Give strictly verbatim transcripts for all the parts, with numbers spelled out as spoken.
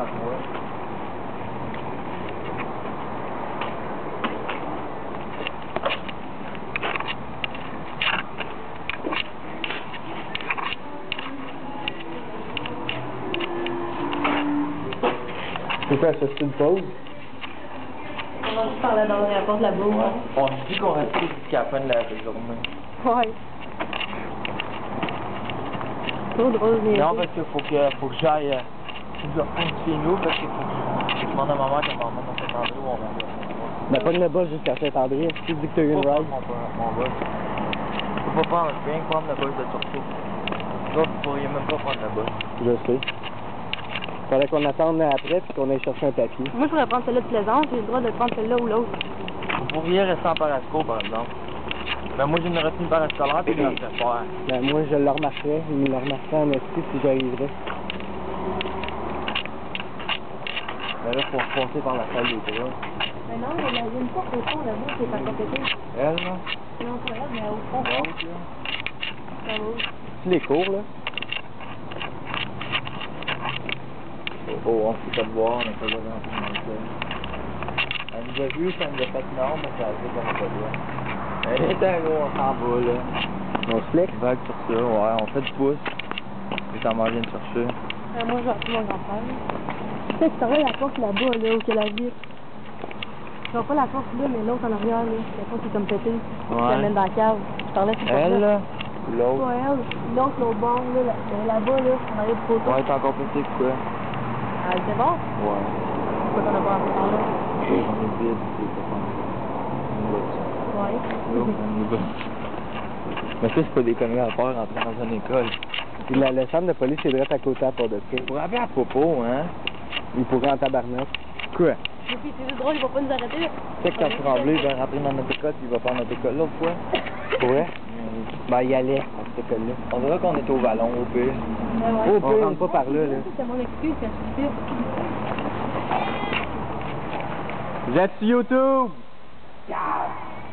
toi. C'est quoi, ça, c'est une pause? On va juste parler dans le rapport de la boue. Ouais. On se dit qu'on reste jusqu'à la fin de la journée. Ouais. Trop drôle, mais... Non, parce qu'il faut que, faut que j'aille... Euh, je dois prendre chez nous, parce qu'il faut que je demande à maman qu'elle m'emmène dans cet endroit où on va. Ben, pogne le bus jusqu'à Saint-André. Si tu dis que t'as eu une Faut pas ride. prendre mon, mon bus. Faut pas prendre, je viens de prendre le bus de Turcot. Là, vous pourriez même pas prendre le bus. Je sais. Fallait qu'on attende après puis qu'on aille chercher un papier. Moi, je pourrais prendre celle-là de Plaisance, j'ai le droit de prendre celle-là ou l'autre. Vous pourriez rester en parasco, par exemple. Ben, moi, j'ai une retenue parascolaire, puis je la ferais faire. Ben, moi, je le remarquerais. Il me le remarquerait en esti si j'arriverais. Ben là, faut repasser par la salle des trois. Mais non, il y a une porte au fond là-bas qui est à compléter. Elle, là? Non, pas elle, mais au fond. L'autre, là? Ça va. C'est les cours, là. Oh, oh, on s'est fait voir, on a pas le droit d'entrer dans le sol. Elle nous a vu, ça nous a fait non, mais ça a fait qu'on n'a pas le droit. Elle était gros, on s'en va, là. On se flex. Vague sur ça, ouais, on fait du pouce. Et ta mère vient de chercher. Euh, moi, je vais appeler mon grand-père. Tu sais, tu t'en vas la porte là-bas, là, où qu'elle habite. Je vois pas la porte là, mais l'autre en arrière, là. La porte qui est comme pétée. Ouais. Je l'amène dans la cave. Je parlais sur cette Elle, porte-là. là? Ou l'autre? Pas elle. L'autre, l'autre bord, là, là- elle est là-bas, là, en arrière du poteau. Ouais, t'es encore pété que quoi? Ah, c'est bon? Ouais. Pourquoi t'en as pas appelé par là? On est vide, c'est pas bon. Ouais. On y va. Mais ça, c'est pas des conneries à faire, rentrer dans une école. Puis la, le centre de police est direct à côté à part de ça. Pour appeler à propos, hein? Il pourrait en tabarnak. Quoi? Et puis, c'est juste drôle, il va pas nous arrêter, là. Tu sais que quand Tremblay va rentrer dans notre école, puis il va faire notre école l'autre fois. Pour vrai? Mm. Ben, il allait à cette école-là. On dirait qu'on est au ballon, au pire. Ouais, ouais. Oh, on rentre pas par là, là. C'est mon excuse quand je suis pire. Vous êtes sur YouTube? Gab!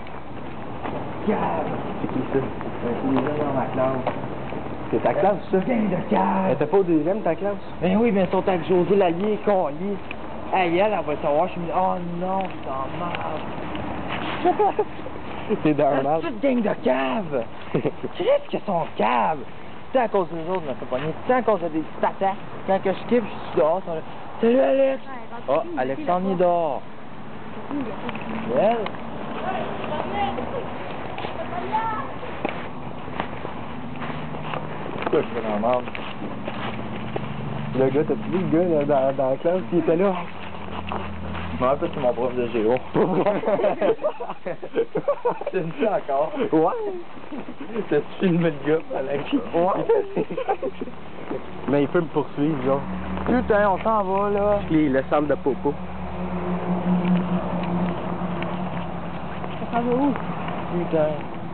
Gab! C'est qui ça? C'est les gens dans ma classe. C'est ta classe, ça? Gang de cave! Elle était pas au deuxième, ta classe? Ben oui, ben ils sont avec José Lallier, Collier. Hey, elle, elle va savoir, je me dis, oh non, je suis en marde. C'est d'un mal. Toute gang de cave! Qu'est-ce qu'ils sont caves? C'est à cause des autres, je me fais pogner. C'est à cause de des petits tatas. Quand que je skip, je suis dehors. Ils sont là, salut Alex! Oh, Alexandre est dehors. Elle? Pourquoi je fais dans la merde? Le gars, t'as-tu vu le gars là, dans, dans la classe qui était là? Je me rappelle que c'est mon prof de géo. C'est une fois encore. Ouais! T'as-tu filmé le gars, Alex? Ouais! Mais il peut me poursuivre, genre. Putain, on s'en va, là. Puis le centre de Popo. Ça s'en va où? Putain.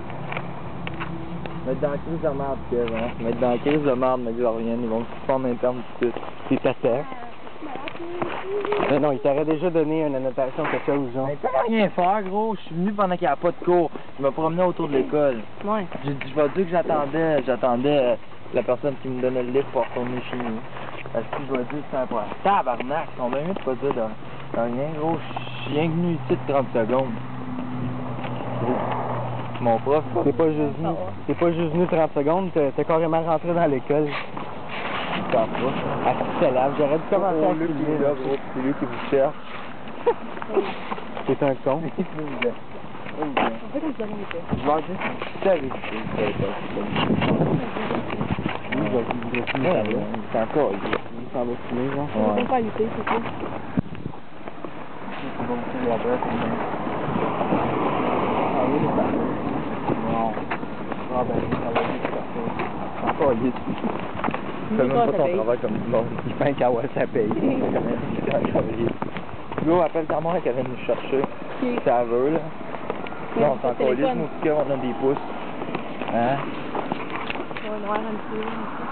Mettre dans la crise de merde, Kev, hein. Mettre dans la crise de merde, mais rien, ils vont se former interne tout de suite. C'est ta terre. Mais non, il t'aurait déjà donné une annotation, quelque chose, genre. Mais tu peux rien faire, gros. Je suis venu pendant qu'il n'y a pas de cours. Je me promenais autour de l'école. Ouais. J'ai dit, je vais dire que j'attendais, j'attendais euh, la personne qui me donnait le livre pour retourner chez nous. Parce que je dois dire que c'est un point. Tabarnak, ils sont bien mieux de pas dire de, de rien, gros. Je suis rien venu ici de trente secondes. Mon prof, T'es pas juste venu, t'es pas juste venu trente secondes, t'es t'es carrément rentré dans l'école. il t'en pas. À ce que là, j'aurais dû commencer à lui qui filmer, est là, là. gros. C'est lui qui vous cherche. T'es un con. On fait comme ça, on était. Je vais dire que c'est avec lui. Lui, il va il voudrait fumer par là. C'est encore, il Il s'en va fumer, genre. On peut pas lutter, c'est tout. C'est bon, c'est la bref. Ah oui, c'est ça. Non. Ah ben, ça va vite, c'est encore vite. Il fait même pas son travail comme du monde. Il fait un kawa, ça paye. C'est encore vite. Go, appelle ta mère qu'elle vient nous chercher. Ok. Ça veut, là. Ouais, Là, on s'en c'est calisse, téléphone. nous, on a des pouces. Hein? Ouais, noir un petit peu.